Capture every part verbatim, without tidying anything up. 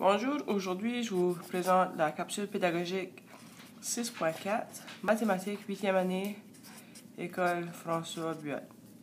Bonjour, aujourd'hui je vous présente la capsule pédagogique six point quatre, mathématiques huitième année, école François Buot.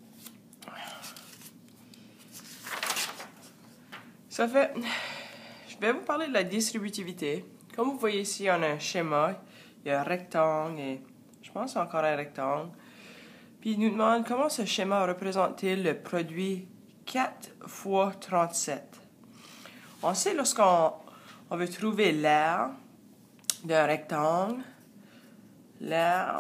Ça fait, je vais vous parler de la distributivité. Comme vous voyez ici, on a un schéma, il y a un rectangle et je pense encore un rectangle. Puis il nous demande comment ce schéma représente-t-il le produit quatre fois trente-sept. On sait lorsqu'on on veut trouver l'aire d'un rectangle, l'aire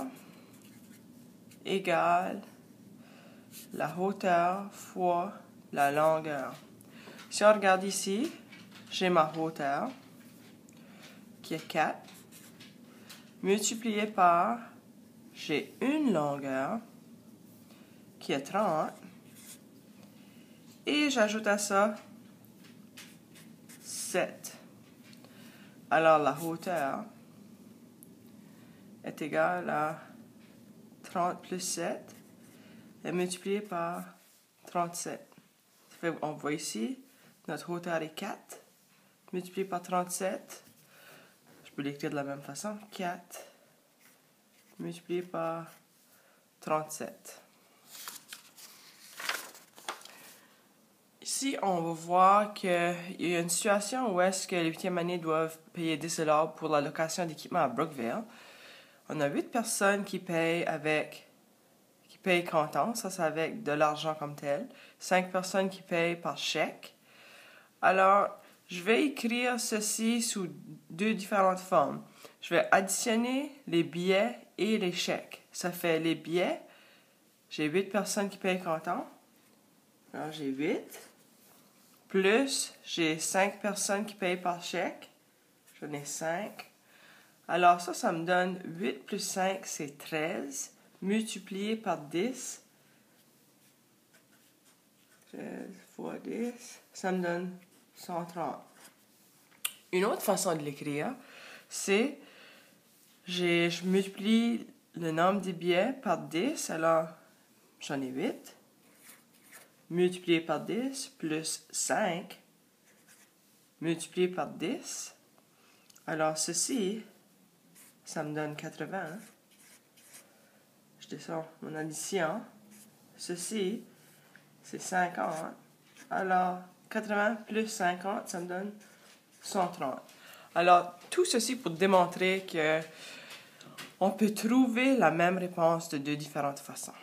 égale la hauteur fois la longueur. Si on regarde ici, j'ai ma hauteur qui est quatre, multiplié par, j'ai une longueur qui est trente, et j'ajoute à ça sept. Alors la hauteur est égale à trente plus sept et multiplié par trente-sept. Ça fait, on voit ici, notre hauteur est quatre, multiplié par trente-sept. Je peux l'écrire de la même façon, quatre multiplié par trente-sept. Ici, on va voir qu'il y a une situation où est-ce que les huitième années doivent payer dix dollars pour la location d'équipement à Brookville. On a huit personnes qui payent avec qui payent comptant, ça c'est avec de l'argent comme tel. cinq personnes qui payent par chèque. Alors, je vais écrire ceci sous deux différentes formes. Je vais additionner les billets et les chèques. Ça fait les billets, j'ai huit personnes qui payent comptant. Alors, j'ai huit. Plus, j'ai cinq personnes qui payent par chèque. J'en ai cinq. Alors ça, ça me donne huit plus cinq, c'est treize. Multiplié par dix. treize fois dix, ça me donne cent trente. Une autre façon de l'écrire, c'est, je multiplie le nombre de billets par dix. Alors, j'en ai huit. Multiplié par dix, plus cinq, multiplié par dix. Alors, ceci, ça me donne quatre-vingts. Je descends mon addition. Ceci, c'est cinquante. Alors, quatre-vingts plus cinquante, ça me donne cent trente. Alors, tout ceci pour démontrer que on peut trouver la même réponse de deux différentes façons.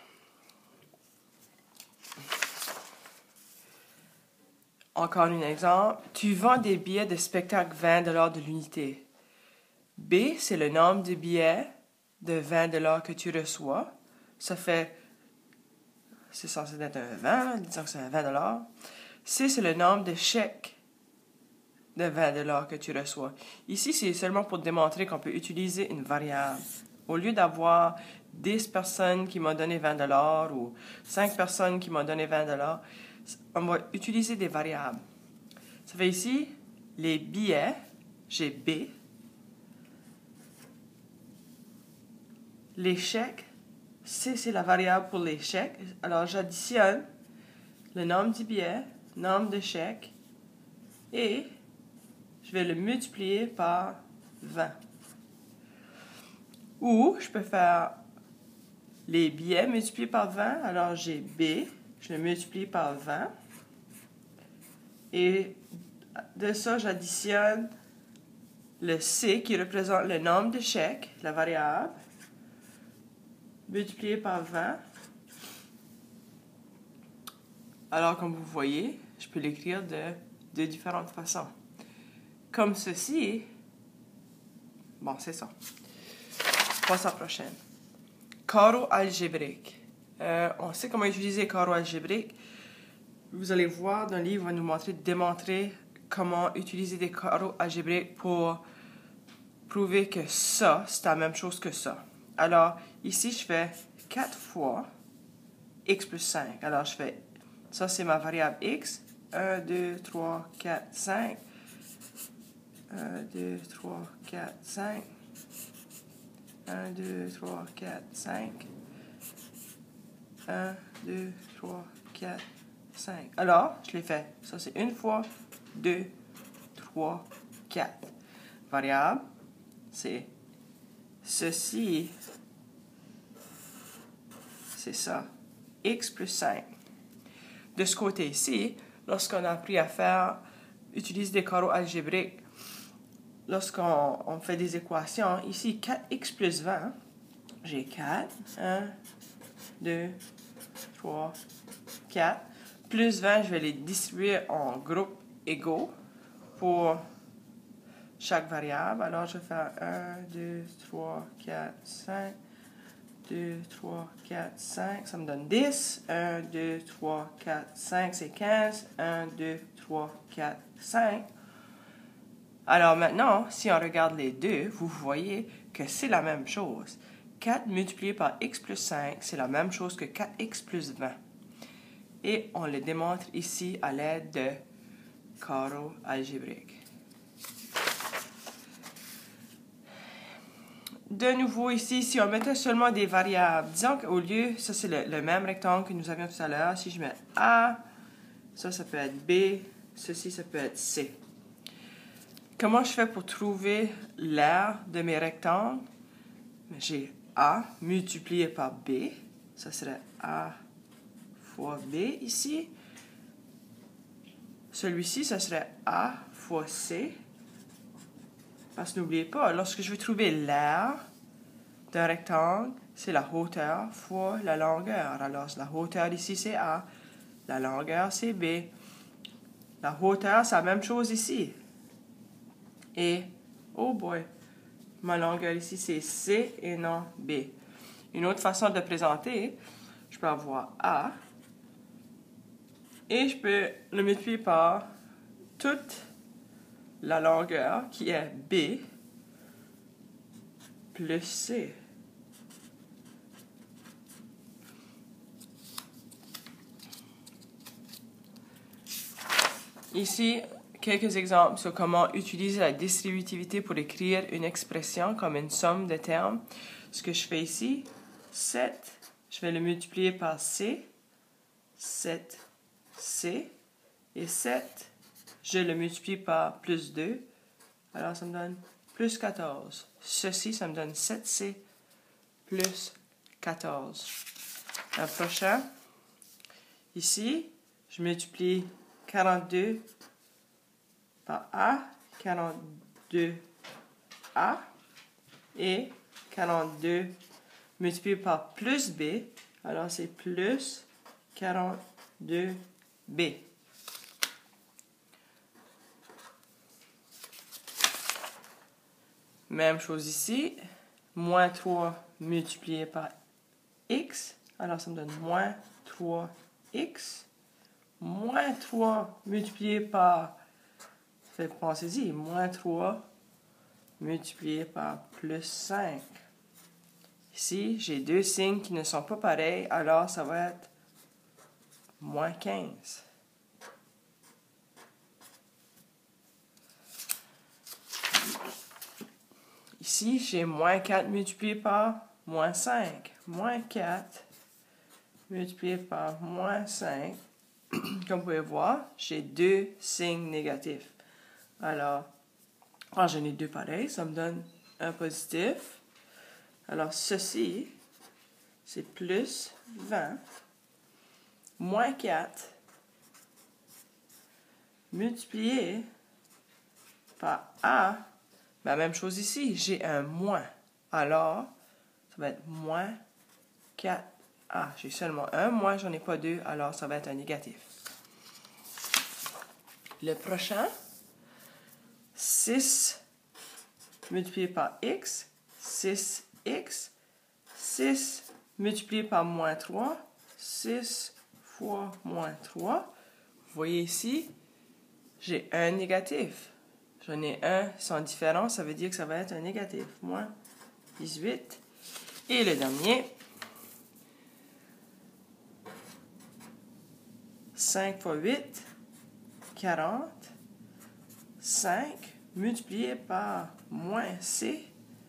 Encore un exemple. Tu vends des billets de spectacle vingt dollars de l'unité. B, c'est le nombre de billets de vingt dollars que tu reçois. Ça fait, c'est censé être un vingt, disons que c'est un vingt dollars. C, c'est le nombre de chèques de vingt dollars que tu reçois. Ici, c'est seulement pour démontrer qu'on peut utiliser une variable. Au lieu d'avoir dix personnes qui m'ont donné vingt dollars ou cinq personnes qui m'ont donné vingt dollars, on va utiliser des variables. Ça fait ici, les billets, j'ai B. Les chèques, C, c'est la variable pour les chèques. Alors, j'additionne le nombre de billets, nombre de chèques, et je vais le multiplier par vingt. Ou, je peux faire les billets multipliés par vingt. Alors, j'ai B, je le multiplie par vingt. Et de ça, j'additionne le C qui représente le nombre de chèques, la variable, multiplié par vingt. Alors, comme vous voyez, je peux l'écrire de deux différentes façons. Comme ceci. Bon, c'est ça. On passe à la prochaine. Carreau algébrique. Euh, on sait comment utiliser carreau algébrique. Vous allez voir dans le livre, on va nous montrer, démontrer comment utiliser des carreaux algébriques pour prouver que ça, c'est la même chose que ça. Alors, ici, je fais quatre fois x plus cinq. Alors, je fais, ça c'est ma variable x. un, deux, trois, quatre, cinq. un, deux, trois, quatre, cinq. un, deux, trois, quatre, cinq. un, deux, trois, quatre, cinq. Alors, je l'ai fait. Ça, c'est une fois, deux, trois, quatre. Variable, c'est ceci, c'est ça, x plus cinq. De ce côté-ci, lorsqu'on a appris à faire, utilise des carreaux algébriques, lorsqu'on on fait des équations, ici, quatre x plus vingt, j'ai quatre, un, deux, trois, quatre, plus vingt, je vais les distribuer en groupes égaux pour chaque variable. Alors, je vais faire un, deux, trois, quatre, cinq, deux, trois, quatre, cinq, ça me donne dix, un, deux, trois, quatre, cinq, c'est quinze, un, deux, trois, quatre, cinq. Alors maintenant, si on regarde les deux, vous voyez que c'est la même chose. quatre multiplié par x plus cinq, c'est la même chose que quatre x plus vingt. Et on le démontre ici à l'aide de carreaux algébriques. De nouveau ici, si on mettait seulement des variables, disons qu'au lieu, ça c'est le, le même rectangle que nous avions tout à l'heure, si je mets A, ça, ça peut être B, ceci, ça peut être C. Comment je fais pour trouver l'aire de mes rectangles? J'ai A multiplié par B, ça serait A fois B ici. Celui-ci, ça serait A fois C. Parce que n'oubliez pas, lorsque je veux trouver l'aire d'un rectangle, c'est la hauteur fois la longueur. Alors, la hauteur ici, c'est A. La longueur, c'est B. La hauteur, c'est la même chose ici. Et, oh boy, ma longueur ici, c'est C et non B. Une autre façon de présenter, je peux avoir A et je peux le multiplier par toute la longueur qui est B plus C. Ici, quelques exemples sur comment utiliser la distributivité pour écrire une expression comme une somme de termes. Ce que je fais ici, sept, je vais le multiplier par C, sept C, et sept, je le multiplie par plus deux, alors ça me donne plus quatorze. Ceci, ça me donne sept C plus quatorze. Le prochain, ici, je multiplie quarante-deux par A, quarante-deux A, et quarante-deux multiplié par plus B, alors c'est plus quarante-deux B. Même chose ici, moins trois multiplié par X, alors ça me donne moins trois X, moins trois multiplié par, pensez-y, moins trois multiplié par plus cinq. Ici, j'ai deux signes qui ne sont pas pareils, alors ça va être moins quinze. Ici, j'ai moins quatre multiplié par moins cinq. Moins quatre multiplié par moins cinq. Comme vous pouvez voir, j'ai deux signes négatifs. Alors, quand j'en ai deux pareils, ça me donne un positif. Alors, ceci, c'est plus vingt, moins quatre, multiplié par A. La même chose ici, j'ai un moins. Alors, ça va être moins quatre A. J'ai seulement un moins, j'en ai pas deux, alors ça va être un négatif. Le prochain, six multiplié par X, six X, six multiplié par moins trois, six fois moins trois. Vous voyez ici, j'ai un négatif. J'en ai un sans différence, ça veut dire que ça va être un négatif. Moins dix-huit. Et le dernier, cinq fois huit, quarante. cinq multiplié par moins C.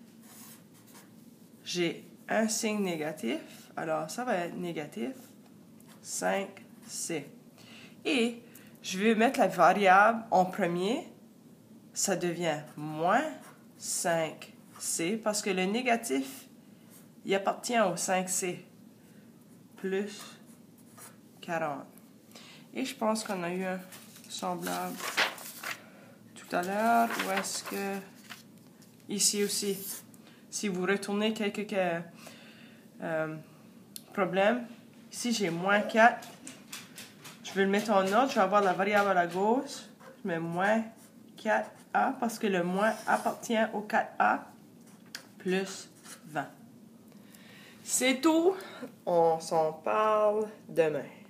J'ai un signe négatif, alors ça va être négatif cinq C. Et je vais mettre la variable en premier ça devient moins cinq c parce que le négatif, il appartient au cinq c, plus quarante. Et je pense qu'on a eu un semblable tout à l'heure, ou est-ce que ici aussi, si vous retournez quelques euh, problèmes, ici j'ai moins quatre, je vais le mettre en ordre, je vais avoir la variable à la gauche, je mets moins quatre a parce que le moins appartient au quatre a plus vingt. C'est tout, on s'en parle demain.